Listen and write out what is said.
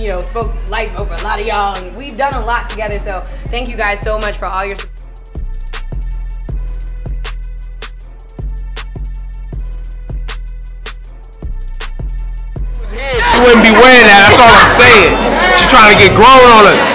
you know, spoke life over a lot of y'all, and we've done a lot together. So thank you guys so much for all your support. She wouldn't be wearing that, that's all I'm saying. She trying to get grown on us.